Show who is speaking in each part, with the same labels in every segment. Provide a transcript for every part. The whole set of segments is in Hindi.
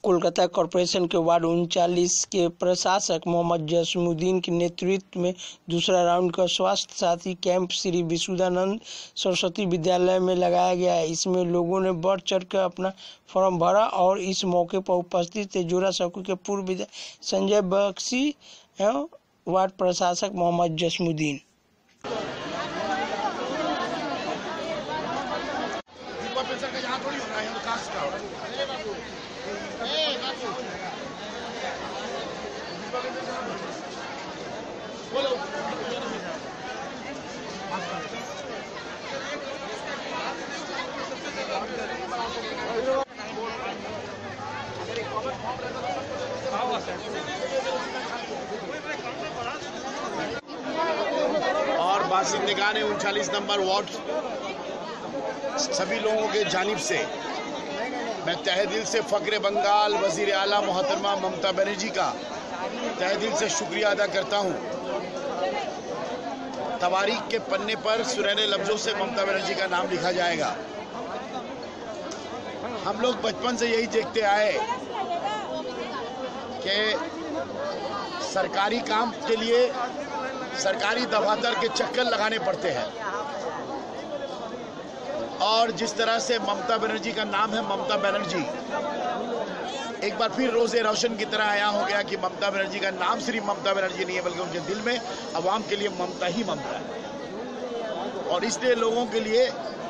Speaker 1: कोलकाता कॉरपोरेशन के वार्ड 39 के प्रशासक मोहम्मद जसीमुद्दीन के नेतृत्व में दूसरा राउंड का स्वास्थ्य साथी कैंप श्री विशुद्धानंद सरस्वती विद्यालय में लगाया गया है। इसमें लोगों ने बढ़ चढ़ कर अपना फॉर्म भरा और इस मौके पर उपस्थित थे जोरा सकू के पूर्व विधायक संजय बख्शी एवं वार्ड प्रशासक मोहम्मद जसीमुद्दीन।
Speaker 2: और बासिंदगान 39 नंबर वार्ड सभी लोगों के जानिब से मैं तहे दिल से फ़ख्र बंगाल वज़ीर आला मोहतरमा ममता बनर्जी का तहे दिल से शुक्रिया अदा करता हूं। तवारीख के पन्ने पर सुनहरे लफ्जों से ममता बनर्जी का नाम लिखा जाएगा। हम लोग बचपन से यही देखते आए कि सरकारी काम के लिए सरकारी दफातर के चक्कर लगाने पड़ते हैं और जिस तरह से ममता बनर्जी का नाम है ममता बनर्जी, एक बार फिर रोज़े रोशन की तरह आया हो गया कि ममता बनर्जी का नाम सिर्फ ममता बनर्जी नहीं है बल्कि उनके दिल में अवाम के लिए ममता ही ममता है। और इसलिए लोगों के लिए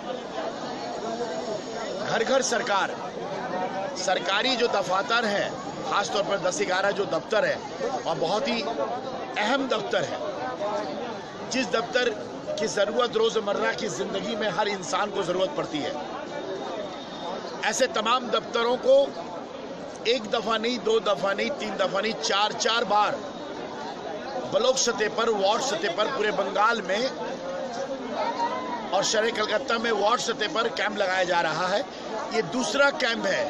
Speaker 2: घर घर सरकार, सरकारी जो दफातर है खासतौर पर 10-11 जो दफ्तर है और बहुत ही अहम दफ्तर है, जिस दफ्तर की ज़रूरत रोज़मर्रा की ज़िंदगी में हर इंसान को ज़रूरत पड़ती है, ऐसे तमाम दफ्तरों को एक दफ़ा नहीं, 2 दफ़ा नहीं, 3 दफ़ा नहीं, 4 बार ब्लॉक सतह पर, वार्ड सतह पर पूरे बंगाल में और शहर कलकत्ता में वार्ड सतह पर कैंप लगाया जा रहा है। ये दूसरा कैंप है।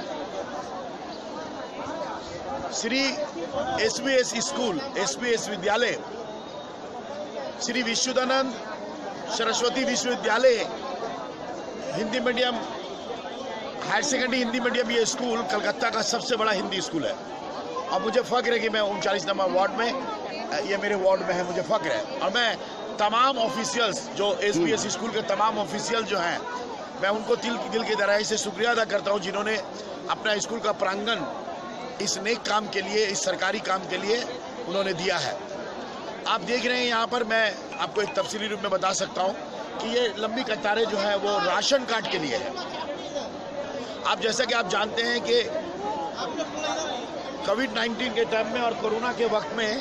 Speaker 2: श्री SBS स्कूल, SBS विद्यालय, Shri Vishuddhanand Saraswati Vishwavidyalaya Hindi medium, higher secondary Hindi medium, ये स्कूल कलकत्ता का सबसे बड़ा हिंदी स्कूल है। और मुझे फ़ख्र है कि मैं 39 नंबर वार्ड में, ये मेरे वार्ड में है, मुझे फ़ख्र है। और मैं तमाम ऑफिशियल्स जो SBS स्कूल के तमाम ऑफिशियल जो हैं, मैं उनको दिल की गहराई से शुक्रिया अदा करता हूँ जिन्होंने अपना स्कूल का प्रांगण इस नेक काम के लिए, इस सरकारी काम के लिए उन्होंने दिया है। आप देख रहे हैं यहाँ पर, मैं आपको एक तफसीली रूप में बता सकता हूँ कि ये लंबी कतारें जो हैं वो राशन कार्ड के लिए है। आप जैसा कि आप जानते हैं कि कोविड-19 के टाइम में और कोरोना के वक्त में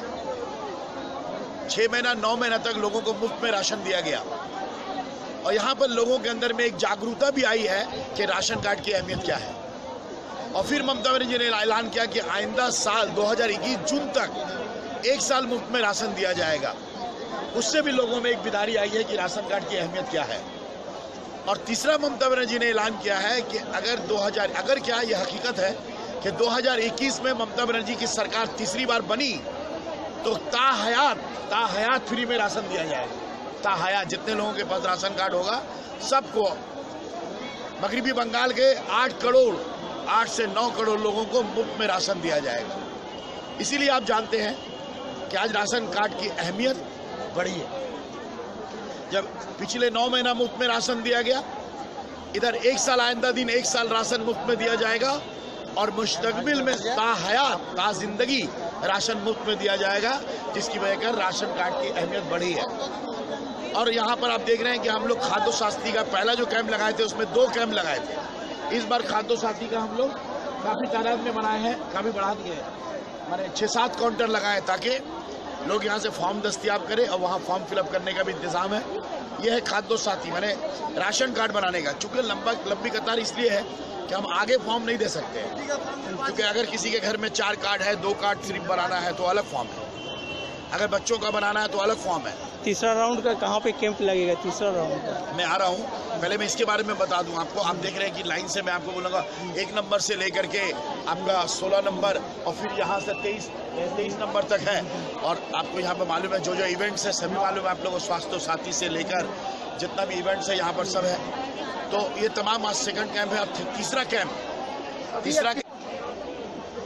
Speaker 2: 6 महीना 9 महीना तक लोगों को मुफ्त में राशन दिया गया और यहाँ पर लोगों के अंदर में एक जागरूकता भी आई है कि राशन कार्ड की अहमियत क्या है। और फिर ममता बनर्जी ने ऐलान किया कि आइंदा साल 2021 जून तक 1 साल मुफ्त में राशन दिया जाएगा। उससे भी लोगों में एक बेदारी आई है कि राशन कार्ड की अहमियत क्या है। और तीसरा ममता बनर्जी ने ऐलान किया है कि अगर क्या ये हकीकत है कि 2021 में ममता बनर्जी की सरकार तीसरी बार बनी तो ताहयात फ्री में राशन दिया जाएगा। ताहयात जितने लोगों के पास राशन कार्ड होगा सबको, मगरिबी बंगाल के 8 से 9 करोड़ लोगों को मुफ्त में राशन दिया जाएगा। इसीलिए आप जानते हैं कि आज राशन कार्ड की अहमियत बढ़ी है। जब पिछले 9 महीना मुफ्त में राशन दिया गया, इधर 1 साल आइंदा दिन 1 साल राशन मुफ्त में दिया जाएगा और मुस्तकबिल में ता जिंदगी राशन मुफ्त में दिया जाएगा, जिसकी वजह कर राशन कार्ड की अहमियत बढ़ी है। और यहाँ पर आप देख रहे हैं कि हम लोग खाद्य साथी का पहला जो कैंप लगाए थे उसमें 2 कैंप लगाए थे। इस बार खाद्य साथी का हम लोग काफ़ी तादाद में बनाए हैं, काफ़ी बढ़ा दिए हैं, मैंने 6-7 काउंटर लगाए ताकि लोग यहाँ से फॉर्म दस्तियाब करें और वहाँ फॉर्म फिलअप करने का भी इंतज़ाम है। यह है खाद्य साथी, मैंने राशन कार्ड बनाने का। चूँकि लंबी कतार इसलिए है कि हम आगे फॉर्म नहीं दे सकते हैं, क्योंकि अगर किसी के घर में 4 कार्ड है, 2 कार्ड सिर्फ बनाना है तो अलग फॉर्म है, अगर बच्चों का बनाना है तो अलग फॉर्म है।
Speaker 1: तीसरा राउंड का कहाँ पे कैंप लगेगा? तीसरा राउंड का मैं
Speaker 2: आ रहा हूँ, पहले मैं इसके बारे में बता दूं आपको। आप देख रहे हैं कि लाइन से मैं आपको बोलूँगा 1 नंबर से लेकर के आपका 16 नंबर और फिर यहाँ से 23 नंबर तक है। और आपको यहाँ पर मालूम है जो इवेंट्स है सभी मालूम है आप लोगों को, स्वास्थ्य साथी से लेकर जितना भी इवेंट्स है यहाँ पर सब है। तो ये तमाम आज सेकंड कैंप है। अब तीसरा कैंप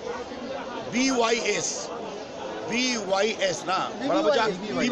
Speaker 2: BYS ना, बड़ा बाजार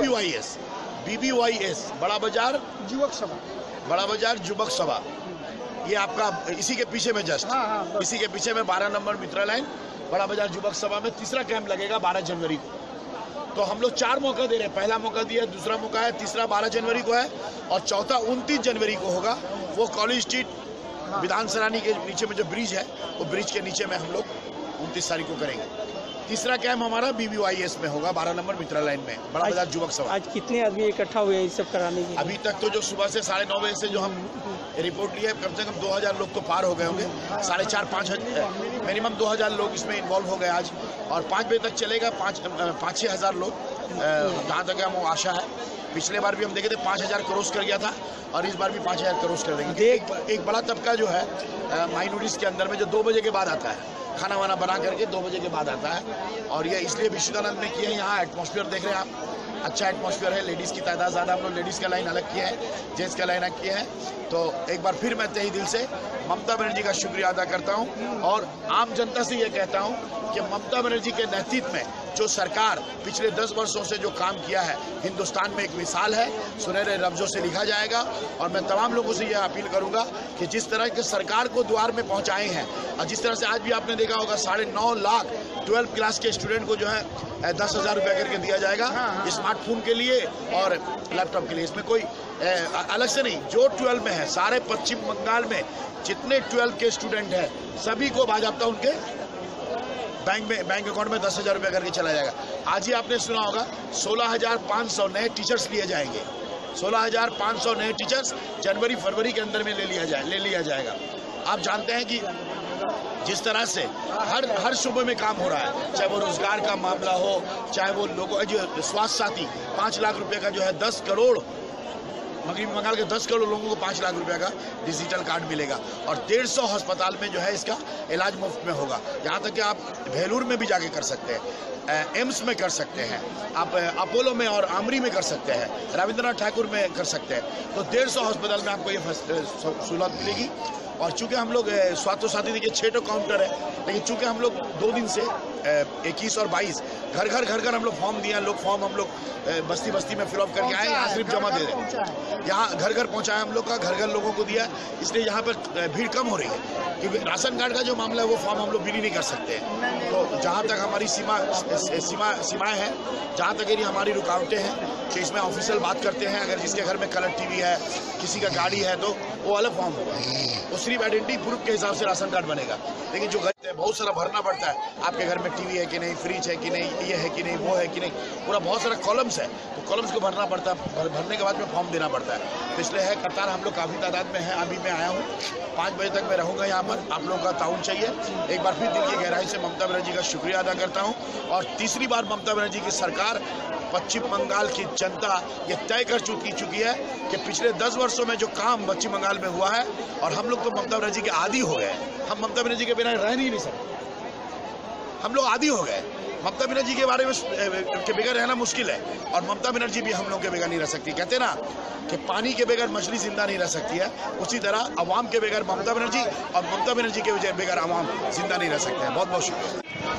Speaker 2: BBYS बड़ा बाजार
Speaker 1: युवक सभा,
Speaker 2: बड़ा बाजार युवक सभा, ये आपका इसी के पीछे में जस्ट इसी के पीछे में 12 नंबर मित्रा लाइन बड़ा बाजार युवक सभा में तीसरा कैंप लगेगा 12 जनवरी को। तो हम लोग 4 मौका दे रहे हैं, पहला मौका दिया, दूसरा मौका है, तीसरा 12 जनवरी को है और चौथा 29 जनवरी को होगा। वो कॉलेज स्ट्रीट विधान सरानी के नीचे में जो ब्रिज है, वो ब्रिज के नीचे में हम लोग 29 तारीख को करेंगे। तीसरा कैंप हमारा BBYS में होगा 12 नंबर मित्रा लाइन में, बड़ा बाजार युवक सभा।
Speaker 1: आज कितने आदमी इकट्ठा हुए ये सब कराने के लिए?
Speaker 2: अभी तक तो जो सुबह से 9:30 बजे से जो हम रिपोर्ट लिए, कम से कम 2000 लोग तो पार हो गए होंगे, 4,500 मिनिमम 2000 लोग इसमें इन्वॉल्व हो गए आज, और 5 बजे तक चलेगा 5-6 हज़ार लोग, जहाँ तक हम आशा है। पिछले बार भी हम देखे थे 5000 क्रॉस कर गया था और इस बार भी 5000 क्रॉस कर देंगे। एक बड़ा तबका जो है माइनॉरिटीज के अंदर में जो 2 बजे के बाद आता है, खाना वाना बना करके 2 बजे के बाद आता है, और ये इसलिए विश्वदानंद में किया है। यहाँ एटमॉस्फेयर देख रहे हैं आप, अच्छा एटमॉस्फेयर है, लेडीज़ की तादाद ज़्यादा, हम लोग लेडीज़ का लाइन अलग किया है, जेंट्स का लाइन अलग किया है। तो एक बार फिर मैं तहे दिल से ममता बनर्जी का शुक्रिया अदा करता हूँ और आम जनता से ये कहता हूँ कि ममता बनर्जी के नेतृत्व में जो सरकार पिछले 10 वर्षों से जो काम किया है, हिंदुस्तान में एक मिसाल है, सुनहरे लफ्जों से लिखा जाएगा। और मैं तमाम लोगों से यह अपील करूंगा कि जिस तरह के सरकार को द्वार में पहुंचाए हैं, और जिस तरह से आज भी आपने देखा होगा 9.5 लाख 12th क्लास के स्टूडेंट को जो है 10,000 रुपया करके दिया जाएगा स्मार्टफोन के लिए और लैपटॉप के लिए। इसमें कोई अलग से नहीं, जो 12 में है, सारे पश्चिम बंगाल में जितने 12 के स्टूडेंट हैं सभी को बाज़ाब्ता उनके बैंक अकाउंट में 10,000 रुपया करके चला जाएगा। आज ही आपने सुना होगा 16,500 नए टीचर्स लिए जाएंगे, 16,500 नए टीचर्स जनवरी-फरवरी के अंदर में ले लिया जाएगा। आप जानते हैं कि जिस तरह से हर सूबे में काम हो रहा है, चाहे वो रोजगार का मामला हो, चाहे वो लोगों जो स्वास्थ्य साथी 5 लाख रुपए का जो है 10 करोड़ मगरबी बंगाल के 10 करोड़ लोगों को 5 लाख रुपए का डिजिटल कार्ड मिलेगा और 150 अस्पताल में जो है इसका इलाज मुफ्त में होगा। यहाँ तक कि आप भेलूर में भी जाके कर सकते हैं, एम्स में कर सकते हैं, आप अपोलो में और आमरी में कर सकते हैं, रविंद्रनाथ ठाकुर में कर सकते हैं। तो 150 अस्पताल में आपको ये सहूलत मिलेगी। और चूंकि हम लोग स्वास्थ्य साथी देखिए 6 काउंटर है, लेकिन चूंकि हम लोग 2 दिन से 21 और 22 घर हम लोग फॉर्म दिए, लोग फॉर्म हम लोग बस्ती में फिलअप करके आए, यहाँ सिर्फ जमा दे रहे हैं। यहाँ घर पहुँचाया हम लोग का, घर लोगों को दिया, इसलिए यहाँ पर भीड़ कम हो रही है। क्योंकि राशन कार्ड का जो मामला है वो फॉर्म हम लोग बिली नहीं कर सकते हैं। तो जहाँ तक हमारी सीमाएँ हैं, जहाँ तक यदि हमारी रुकावटें हैं कि इसमें ऑफिशियल बात करते हैं, अगर जिसके घर में कलर टीवी है, किसी का गाड़ी है, तो वो अलग फॉर्म होगा, वो सिर्फ आइडेंटिटी प्रूफ के हिसाब से राशन कार्ड बनेगा। लेकिन जो घर बहुत सारा भरना पड़ता है, आपके घर में टीवी है कि नहीं, फ्रिज है कि नहीं, ये है कि नहीं, वो है कि नहीं, पूरा बहुत सारा कॉलम्स है, तो कॉलम्स को भरना पड़ता है, भरने के बाद में फॉर्म देना पड़ता है। तो इसलिए है कतार हम लोग काफ़ी तादाद में है। अभी मैं आया हूँ, 5 बजे तक मैं रहूँगा यहाँ पर, आप लोगों का ताउन चाहिए। एक बार फिर दिल की गहराई से ममता बनर्जी का शुक्रिया अदा करता हूँ। और तीसरी बार ममता बनर्जी की सरकार, पश्चिम बंगाल की जनता ये तय कर चुकी है कि पिछले 10 वर्षों में जो काम पश्चिम बंगाल में हुआ है, और हम लोग तो ममता बनर्जी के आदी हो गए, हम ममता बनर्जी के बिना रह नहीं सकते, हम लोग आदी हो गए। ममता बनर्जी के बारे में के बगैर रहना मुश्किल है, और ममता बनर्जी भी हम लोग के बगैर नहीं रह सकती। कहते ना कि पानी के बगैर मछली जिंदा नहीं रह सकती है, उसी तरह अवाम के बगैर ममता बनर्जी और ममता बनर्जी के बगैर अवाम जिंदा नहीं रह सकते हैं। बहुत बहुत शुक्रिया।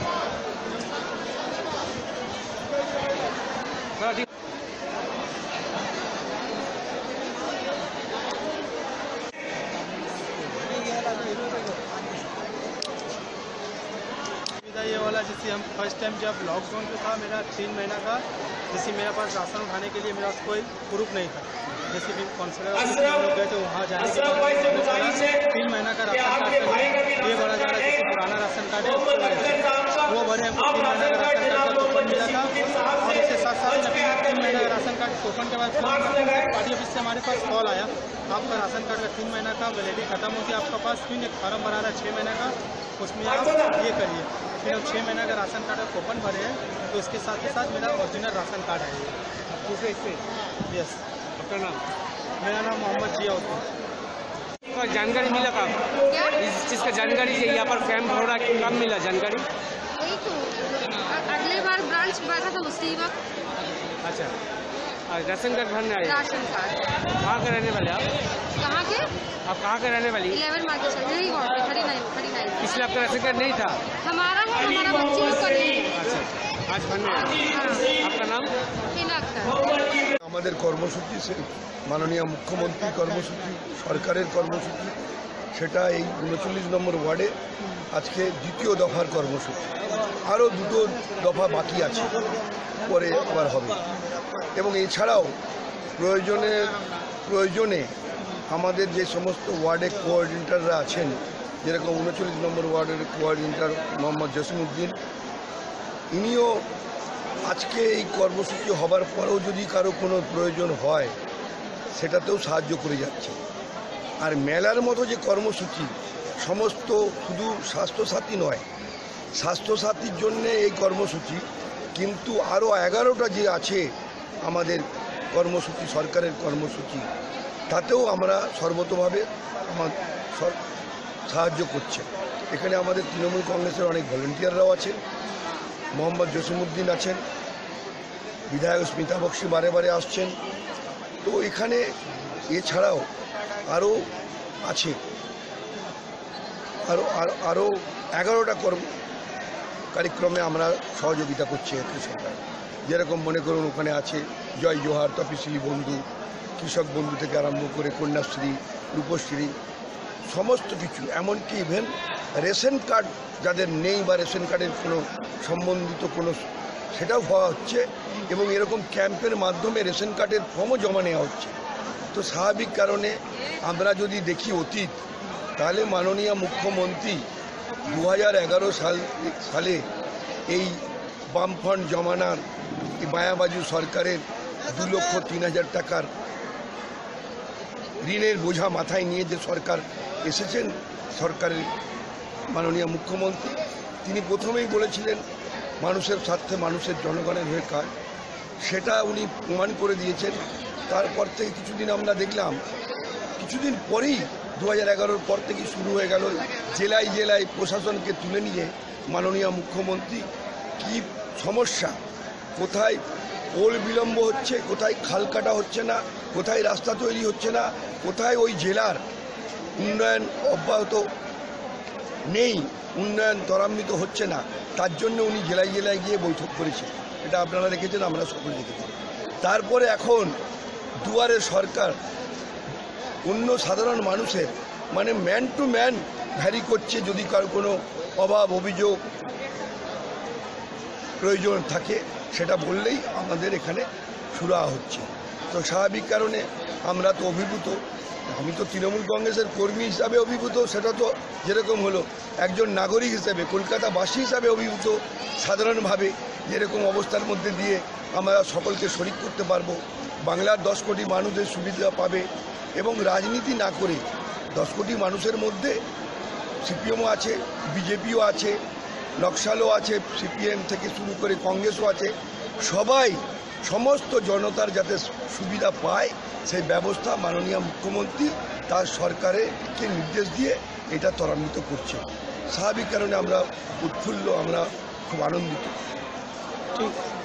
Speaker 3: ये वाला जैसे हम फर्स्ट टाइम जब लॉकडाउन पे था, मेरा 3 महीना का, जैसे मेरे पास राशन उठाने के लिए मेरा कोई प्रूफ नहीं था। जैसे भी कौंसलर लोग गए थे वहाँ जाने के बाद 3 महीना का राशन कार्ड ये बड़ा ज़्यादा जैसे पुराना राशन कार्ड है वो भरे, हमको 3 महीना का राशन कार्ड का कूपन मिला था। और इसके साथ साथ 3 महीना का राशन कार्ड कूपन के बाद पार्टी ऑफिस से हमारे पास कॉल आया, आपका राशन कार्ड का 3 महीना का वैलिडिटी खत्म हो गया, आपका पास फिर एक फार्म बना रहा है 6 महीने का, उसमें आप ये करिए। फिर हम 6 महीने का राशन कार्ड का कूपन भरे हैं, तो इसके साथ ही साथ मेरा ओरिजिनल राशन कार्ड है ये। यस। आपका नाम? मेरा नाम मोहम्मद जिया होता है।
Speaker 4: जानकारी मिला कब? इस चीज़ का जानकारी है, यहाँ पर कैंप हो रहा है, कब मिला जानकारी?
Speaker 5: वही तो अगले बार ब्रांच बैठा था उसी वक्त।
Speaker 4: अच्छा, राशन कार्ड भरने आए?
Speaker 5: Ration card.
Speaker 4: कहाँ के रहने वाले आप?
Speaker 5: कहाँ के?
Speaker 4: आप कहाँ के रहने वाली?
Speaker 5: 11 मार्केट, यही वार्ड 39।
Speaker 4: इसलिए आपका राशन कार्ड नहीं था?
Speaker 5: हमारा है, हमारा बच्चे लोग का नहीं
Speaker 4: राजभवन में। आपका नाम?
Speaker 5: हिना अख्तर।
Speaker 6: আমাদের কর্মসূচি মাননীয় মুখ্যমন্ত্রীর কর্মসূচি, সরকারের কর্মসূচি, সেটা এই 39 নম্বর ওয়ার্ডে আজকে দ্বিতীয় দফার কর্মসূচি। আরও দুটো দফা বাকি আছে, পরে আবার হবে। এবং এছাড়াও প্রয়োজনে আমাদের যে সমস্ত ওয়ার্ডে কোঅর্ডিনেটররা আছেন, যেরকম 39 নম্বর ওয়ার্ডের কোঅর্ডিনেটর মোহাম্মদ জসিমউদ্দিন, ইনিও আজকে এই কর্মসূচি হবার পরেও যদি কারো কোনো প্রয়োজন হয় সেটাতেও সাহায্য করে যাচ্ছে। আর মেলার মতো যে কর্মসূচি, সমস্ত শুধু স্বাস্থ্যসাথী নয়, স্বাস্থ্যসাথীর জন্যে এই কর্মসূচি, কিন্তু আরও 11টা যে আছে আমাদের কর্মসূচি, সরকারের কর্মসূচি, তাতেও আমরা সর্বতোভাবে সাহায্য করছে। এখানে আমাদের তৃণমূল কংগ্রেসের অনেক ভলেন্টিয়াররাও আছেন, মোহাম্মদ জসিমউদ্দিন আছেন, বিধায়ক স্মিতা বক্সি বারে বারে আসছেন। তো এখানে এছাড়াও আরও আছে, আরও 11টা কার্যক্রমে আমরা সহযোগিতা করছি একই সরকার। যেরকম মনে করুন ওখানে আছে জয় জোহার, তপশিলি বন্ধু, কৃষক বন্ধু থেকে আরম্ভ করে কন্যাশ্রী, রূপশ্রী, সমস্ত কিছু, এমনকি ইভেন রেশন কার্ড যাদের নেই বা রেশন কার্ডের কোনো সম্বন্ধিত কোনো সেটাও হওয়া হচ্ছে। এবং এরকম ক্যাম্পের মাধ্যমে রেশন কার্ডের ফর্মও জমা নেওয়া হচ্ছে। তো স্বাভাবিক কারণে আমরা যদি দেখি অতীত, তাহলে মাননীয় মুখ্যমন্ত্রী 2011 সালে এই বামফ্রন্ট জমানার মায়াবাজু সরকারের 2,03,000 টাকার ঋণের বোঝা মাথায় নিয়ে যে সরকার এসেছেন, সরকারের মাননীয় মুখ্যমন্ত্রী, তিনি প্রথমেই বলেছিলেন মানুষের স্বার্থে, মানুষের জনগণের হয়ে কাজ। সেটা উনি প্রমাণ করে দিয়েছেন। তারপর থেকে কিছুদিন আমরা দেখলাম, কিছুদিন পরেই 2011 পর থেকে শুরু হয়ে গেল জেলায় জেলায় প্রশাসনকে তুলে নিয়ে মাননীয় মুখ্যমন্ত্রী কি সমস্যা, কোথায় পোল বিলম্ব হচ্ছে, কোথায় খাল কাটা হচ্ছে না, কোথায় রাস্তা তৈরি হচ্ছে না, কোথায় ওই জেলার উন্নয়ন অব্যাহত নেই, উন্নয়ন ত্বরান্বিত হচ্ছে না, তার জন্য উনি জেলায় জেলায় গিয়ে বৈঠক করেছেন। এটা আপনারা দেখেছেন, আমরা সকলে দেখেছি। তারপরে এখন দুয়ারে সরকার অন্য সাধারণ মানুষের মানে ম্যান টু ম্যান ভ্যারি করছে। যদি কারো কোনো অভাব অভিযোগ প্রয়োজন থাকে সেটা বললেই আমাদের এখানে সুরাহা হচ্ছে। তো স্বাভাবিক কারণে আমরা তো অভিভূত, আমি তো তৃণমূল কংগ্রেসের কর্মী হিসাবে অভিভূত, সেটা তো যেরকম হলো একজন নাগরিক হিসেবে, কলকাতাবাসী হিসাবে অভিভূত। সাধারণভাবে যেরকম অবস্থার মধ্যে দিয়ে আমরা সকলকে শরিক করতে পারবো, বাংলার 10 কোটি মানুষের সুবিধা পাবে। এবং রাজনীতি না করে 10 কোটি মানুষের মধ্যে সিপিএমও আছে, বিজেপিও আছে, নকশালও আছে, সিপিএম থেকে শুরু করে কংগ্রেসও আছে, সবাই সমস্ত জনতার যাতে সুবিধা পায় সেই ব্যবস্থা মাননীয় মুখ্যমন্ত্রী তার সরকারকে নির্দেশ দিয়ে এটা ত্বরান্বিত করছে। স্বাভাবিক কারণে আমরা উৎফুল্ল, আমরা খুব আনন্দিত।
Speaker 1: ঠিক।